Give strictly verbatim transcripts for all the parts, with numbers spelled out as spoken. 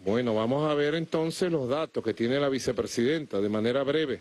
Bueno, vamos a ver entonces los datos que tiene la vicepresidenta de manera breve.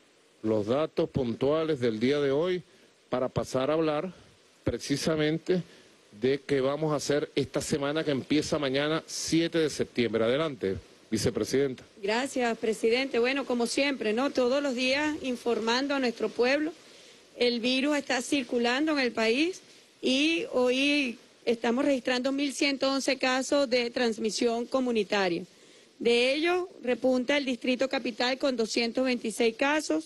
Los datos puntuales del día de hoy para pasar a hablar precisamente de qué vamos a hacer esta semana que empieza mañana siete de septiembre. Adelante, vicepresidenta. Gracias, presidente. Bueno, como siempre, ¿no? Todos los días informando a nuestro pueblo. El virus está circulando en el país y hoy estamos registrando mil ciento once casos de transmisión comunitaria. De ellos, repunta el Distrito Capital con doscientos veintiséis casos,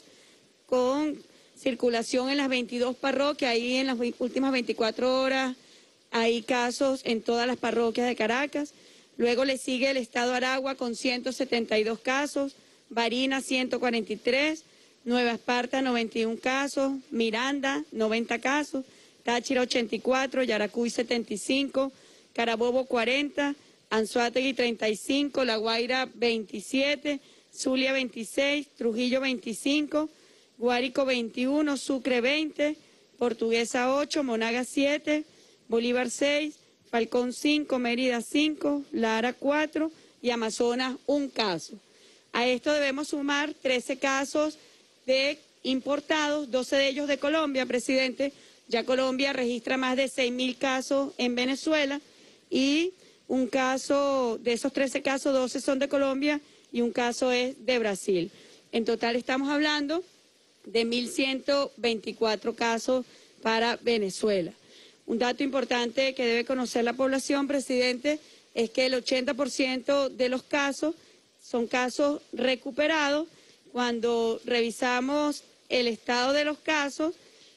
con circulación en las veintidós parroquias. Ahí en las últimas veinticuatro horas hay casos en todas las parroquias de Caracas. Luego le sigue el Estado Aragua con ciento setenta y dos casos, Barinas ciento cuarenta y tres, Nueva Esparta noventa y un casos, Miranda noventa casos, Táchira ochenta y cuatro, Yaracuy setenta y cinco, Carabobo cuarenta, Anzoátegui treinta y cinco, La Guaira veintisiete, Zulia veintiséis, Trujillo veinticinco, Guárico veintiuno, Sucre veinte, Portuguesa ocho, Monaga siete, Bolívar seis, Falcón cinco, Mérida cinco, Lara cuatro y Amazonas un caso. A esto debemos sumar trece casos de importados, doce de ellos de Colombia, presidente. Ya Colombia registra más de seis mil casos en Venezuela y un caso, de esos trece casos, doce son de Colombia y un caso es de Brasil. En total estamos hablando de mil ciento veinticuatro casos para Venezuela. Un dato importante que debe conocer la población, presidente, es que el ochenta por ciento de los casos son casos recuperados. Cuando revisamos el estado de los casos,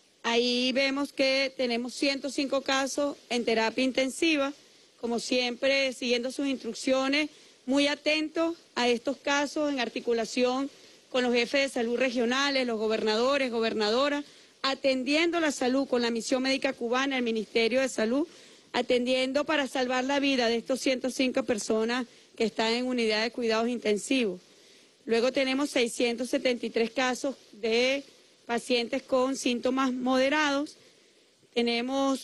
ahí vemos que tenemos ciento cinco casos en terapia intensiva, como siempre siguiendo sus instrucciones, muy atentos a estos casos en articulación con los jefes de salud regionales, los gobernadores, gobernadoras, atendiendo la salud con la misión médica cubana, el Ministerio de Salud, atendiendo para salvar la vida de estos ciento cinco personas que están en unidades de cuidados intensivos. Luego tenemos seiscientos setenta y tres casos de pacientes con síntomas moderados, tenemos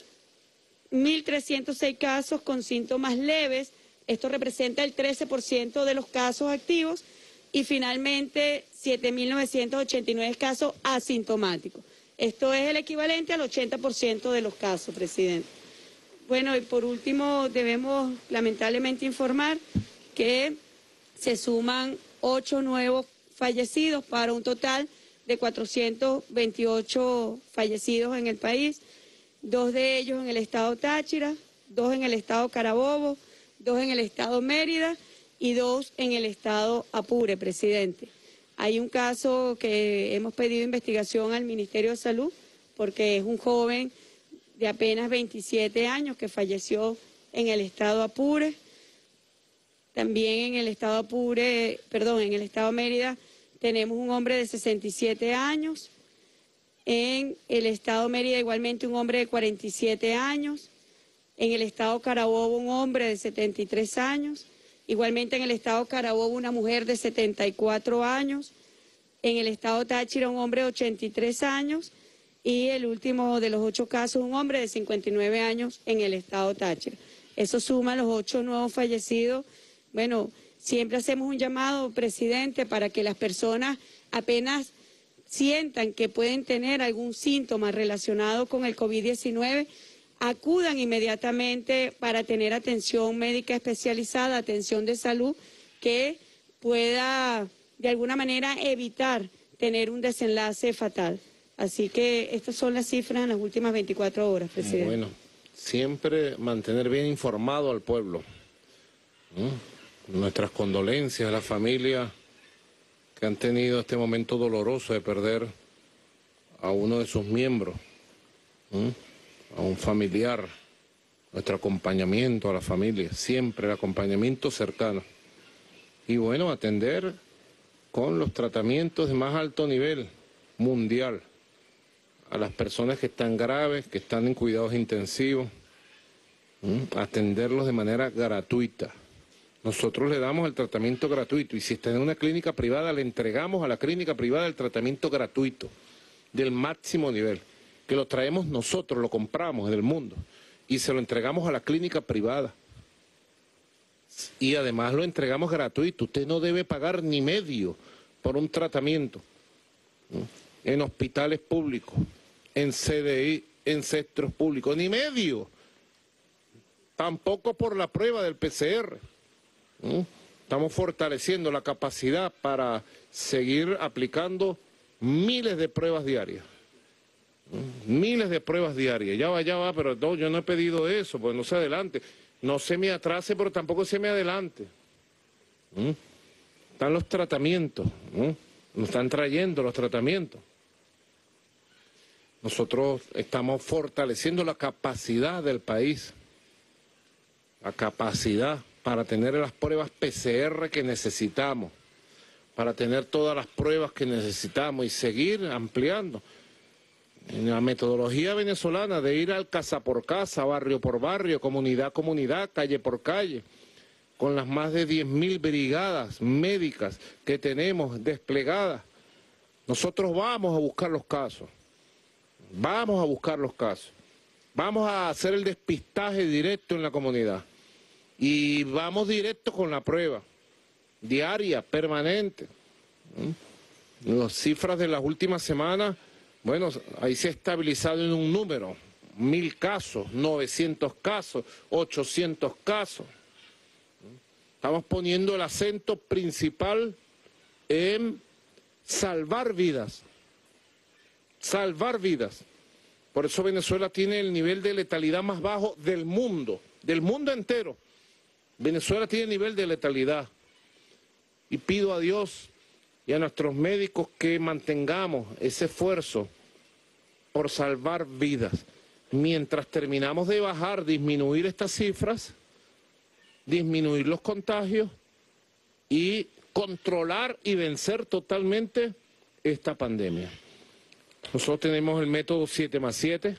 mil trescientos seis casos con síntomas leves, esto representa el trece por ciento de los casos activos, y finalmente siete mil novecientos ochenta y nueve casos asintomáticos. Esto es el equivalente al ochenta por ciento de los casos, presidente. Bueno, y por último debemos lamentablemente informar que se suman ocho nuevos fallecidos para un total de cuatrocientos veintiocho fallecidos en el país, dos de ellos en el estado Táchira, dos en el estado Carabobo, dos en el estado Mérida y dos en el estado Apure, presidente. Hay un caso que hemos pedido investigación al Ministerio de Salud porque es un joven de apenas veintisiete años que falleció en el estado Apure. También en el estado Apure, perdón, en el estado Mérida tenemos un hombre de sesenta y siete años. En el estado Mérida igualmente un hombre de cuarenta y siete años. En el estado Carabobo un hombre de setenta y tres años. Igualmente en el estado Carabobo una mujer de setenta y cuatro años. En el estado Táchira un hombre de ochenta y tres años. Y el último de los ocho casos, un hombre de cincuenta y nueve años en el estado Táchira. Eso suma los ocho nuevos fallecidos. Bueno, siempre hacemos un llamado, presidente, para que las personas apenas sientan que pueden tener algún síntoma relacionado con el COVID diecinueve, acudan inmediatamente para tener atención médica especializada, atención de salud, que pueda de alguna manera evitar tener un desenlace fatal. Así que estas son las cifras en las últimas veinticuatro horas, presidente. Bueno, siempre mantener bien informado al pueblo. ¿Mm? Nuestras condolencias a las familias que han tenido este momento doloroso de perder a uno de sus miembros, ¿Mm? a un familiar, nuestro acompañamiento a la familia, siempre el acompañamiento cercano. Y bueno, atender con los tratamientos de más alto nivel mundial a las personas que están graves, que están en cuidados intensivos, ¿Mm? atenderlos de manera gratuita. Nosotros le damos el tratamiento gratuito y si está en una clínica privada, le entregamos a la clínica privada el tratamiento gratuito del máximo nivel, que lo traemos nosotros, lo compramos en el mundo y se lo entregamos a la clínica privada. Y además lo entregamos gratuito. Usted no debe pagar ni medio por un tratamiento, ¿no?, en hospitales públicos, en C D I, en centros públicos, ni medio. Tampoco por la prueba del P C R. ¿no? Estamos fortaleciendo la capacidad para seguir aplicando miles de pruebas diarias. ¿no? Miles de pruebas diarias. Ya va, ya va, pero no, yo no he pedido eso, pues no se adelante. No se me atrase, pero tampoco se me adelante. ¿no? Están los tratamientos, ¿no? Nos están trayendo los tratamientos. Nosotros estamos fortaleciendo la capacidad del país, la capacidad para tener las pruebas P C R que necesitamos, para tener todas las pruebas que necesitamos y seguir ampliando. En la metodología venezolana de ir al casa por casa, barrio por barrio, comunidad a comunidad, calle por calle, con las más de diez mil brigadas médicas que tenemos desplegadas, nosotros vamos a buscar los casos, vamos a buscar los casos, vamos a hacer el despistaje directo en la comunidad y vamos directo con la prueba, diaria, permanente. Las cifras de las últimas semanas, bueno, ahí se ha estabilizado en un número, mil casos, novecientos casos, ochocientos casos. Estamos poniendo el acento principal en salvar vidas, salvar vidas. Por eso Venezuela tiene el nivel de letalidad más bajo del mundo, del mundo entero. Venezuela tiene nivel de letalidad. Y pido a Dios y a nuestros médicos que mantengamos ese esfuerzo por salvar vidas. Mientras terminamos de bajar, disminuir estas cifras, disminuir los contagios y controlar y vencer totalmente esta pandemia. Nosotros tenemos el método siete más siete,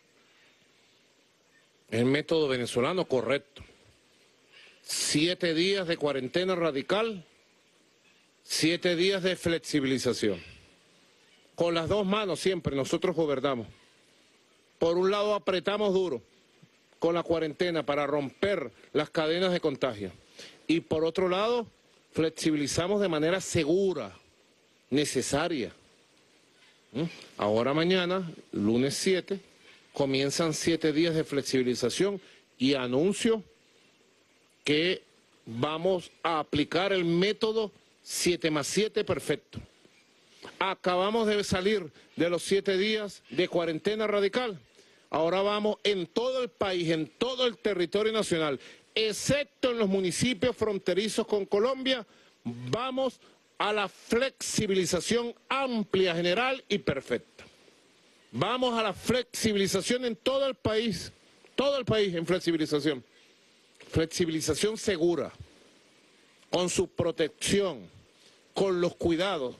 el método venezolano correcto. Siete días de cuarentena radical, siete días de flexibilización. Con las dos manos siempre nosotros gobernamos. Por un lado apretamos duro con la cuarentena para romper las cadenas de contagio. Y por otro lado, flexibilizamos de manera segura, necesaria. ¿Mm? Ahora mañana, lunes siete, comienzan siete días de flexibilización y anuncio que vamos a aplicar el método siete más siete perfecto. Acabamos de salir de los siete días de cuarentena radical. Ahora vamos en todo el país, en todo el territorio nacional, excepto en los municipios fronterizos con Colombia, vamos a la flexibilización amplia, general y perfecta. Vamos a la flexibilización en todo el país, todo el país en flexibilización. Flexibilización segura, con su protección, con los cuidados.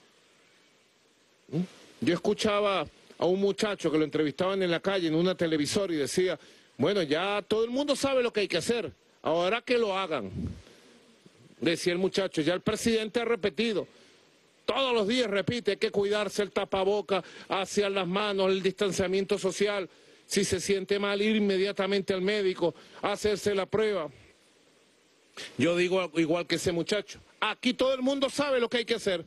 Yo escuchaba a un muchacho que lo entrevistaban en la calle, en una televisora, y decía, bueno, ya todo el mundo sabe lo que hay que hacer, ahora que lo hagan. Decía el muchacho, ya el presidente ha repetido, todos los días repite, hay que cuidarse, el tapaboca, hacia las manos, el distanciamiento social, si se siente mal, ir inmediatamente al médico, hacerse la prueba. Yo digo igual que ese muchacho, aquí todo el mundo sabe lo que hay que hacer,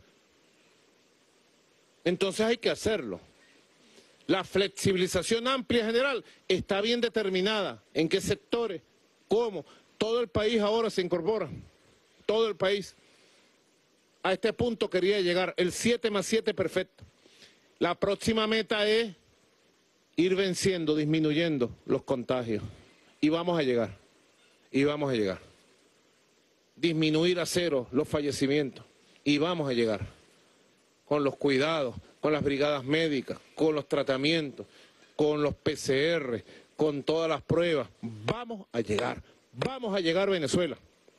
entonces hay que hacerlo. La flexibilización amplia general está bien determinada. ¿En qué sectores? ¿Cómo? Todo el país ahora se incorpora. Todo el país. A este punto quería llegar. El siete más siete perfecto. La próxima meta es ir venciendo, disminuyendo los contagios. Y vamos a llegar. Y vamos a llegar. Disminuir a cero los fallecimientos. Y vamos a llegar. Con los cuidados, con las brigadas médicas, con los tratamientos, con los P C R, con todas las pruebas. Vamos a llegar, vamos a llegar a Venezuela.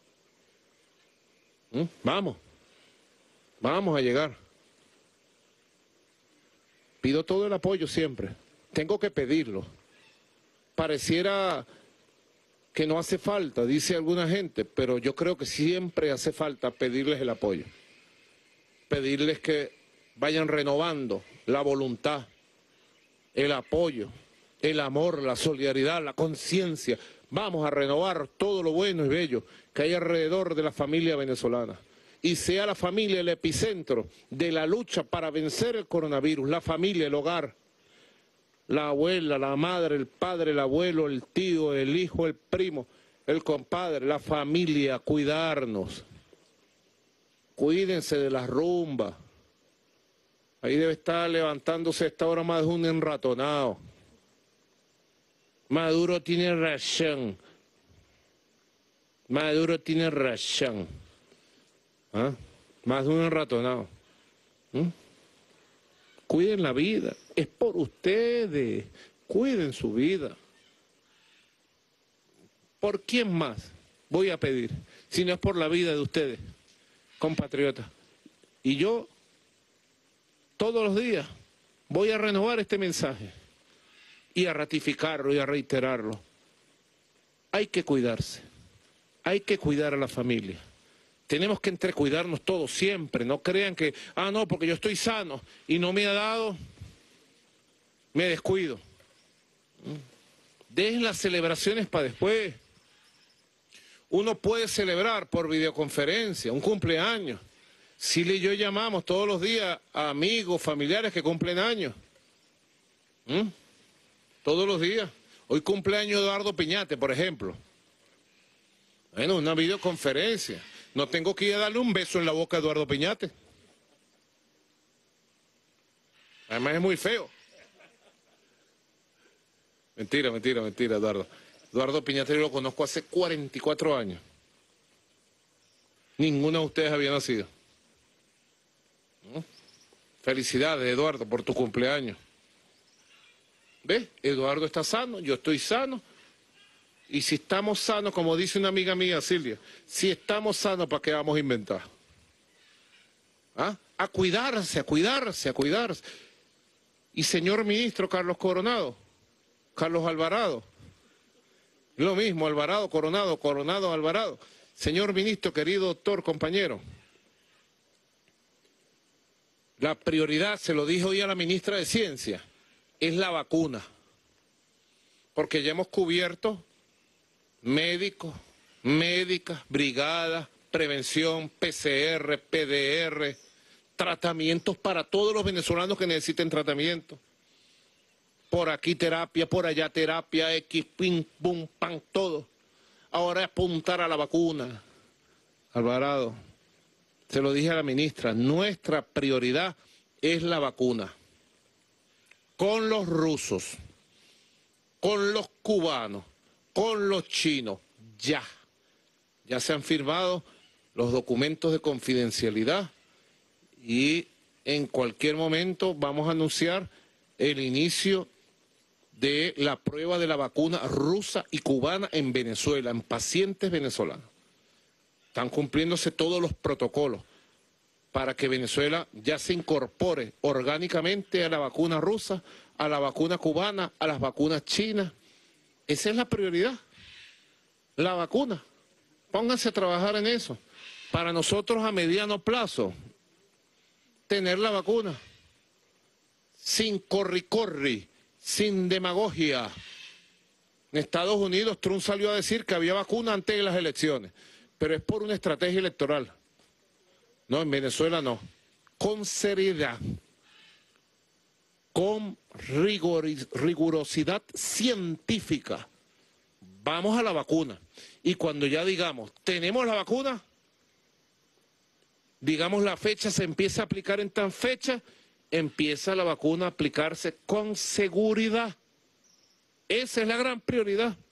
¿Mm? Vamos, vamos a llegar. Pido todo el apoyo siempre, tengo que pedirlo. Pareciera que no hace falta, dice alguna gente, pero yo creo que siempre hace falta pedirles el apoyo. Pedirles que vayan renovando la voluntad, el apoyo, el amor, la solidaridad, la conciencia. Vamos a renovar todo lo bueno y bello que hay alrededor de la familia venezolana. Y sea la familia el epicentro de la lucha para vencer el coronavirus, la familia, el hogar, la abuela, la madre, el padre, el abuelo, el tío, el hijo, el primo, el compadre, la familia, cuidarnos. Cuídense de las rumbas. Ahí debe estar levantándose a esta hora más de un enratonado. Maduro tiene razón. Maduro tiene razón. ¿Ah? Más de un enratonado. ¿Mm? Cuiden la vida. Es por ustedes. Cuiden su vida. ¿Por quién más voy a pedir? Si no es por la vida de ustedes, compatriotas. Y yo, todos los días, voy a renovar este mensaje y a ratificarlo y a reiterarlo. Hay que cuidarse. Hay que cuidar a la familia. Tenemos que entrecuidarnos todos siempre. No crean que, ah, no, porque yo estoy sano y no me ha dado, me descuido. Dejen las celebraciones para después. Uno puede celebrar por videoconferencia, un cumpleaños. Silvia y yo llamamos todos los días a amigos, familiares que cumplen años. ¿Mm? Todos los días. Hoy cumpleaños Eduardo Piñate, por ejemplo. Bueno, una videoconferencia. No tengo que ir a darle un beso en la boca a Eduardo Piñate. Además es muy feo. Mentira, mentira, mentira, Eduardo. Eduardo Piñate yo lo conozco hace cuarenta y cuatro años. Ninguno de ustedes había nacido. ¿No? Felicidades, Eduardo, por tu cumpleaños. ¿Ves? Eduardo está sano, yo estoy sano. Y si estamos sanos, como dice una amiga mía, Silvia, si estamos sanos, ¿para qué vamos a inventar? ¿Ah? A cuidarse, a cuidarse, a cuidarse. Y señor ministro Carlos Coronado, Carlos Alvarado, lo mismo, Alvarado, Coronado, Coronado, Alvarado. Señor ministro, querido doctor, compañero, la prioridad, se lo dije hoy a la ministra de Ciencia, es la vacuna. Porque ya hemos cubierto médicos, médicas, brigadas, prevención, P C R, P D R, tratamientos para todos los venezolanos que necesiten tratamiento. Por aquí terapia, por allá terapia, X, pim, pum, pan, todo. Ahora es apuntar a la vacuna. Alvarado, se lo dije a la ministra, nuestra prioridad es la vacuna. Con los rusos, con los cubanos, con los chinos, ya. Ya se han firmado los documentos de confidencialidad y en cualquier momento vamos a anunciar el inicio de la prueba de la vacuna rusa y cubana en Venezuela, en pacientes venezolanos. Están cumpliéndose todos los protocolos para que Venezuela ya se incorpore orgánicamente a la vacuna rusa, a la vacuna cubana, a las vacunas chinas. Esa es la prioridad, la vacuna. Pónganse a trabajar en eso. Para nosotros a mediano plazo, tener la vacuna, sin corri-corri, sin demagogia. En Estados Unidos Trump salió a decir que había vacuna antes de las elecciones, pero es por una estrategia electoral. No, en Venezuela no. Con seriedad, con rigor, rigurosidad científica, vamos a la vacuna. Y cuando ya digamos, tenemos la vacuna, digamos la fecha, se empieza a aplicar en tan fecha, empieza la vacuna a aplicarse con seguridad. Esa es la gran prioridad.